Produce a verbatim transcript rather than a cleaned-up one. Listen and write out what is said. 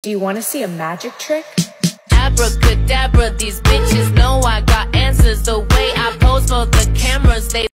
Do you want to see a magic trick? Abracadabra, these bitches know I got answers. The way I pose for the cameras, they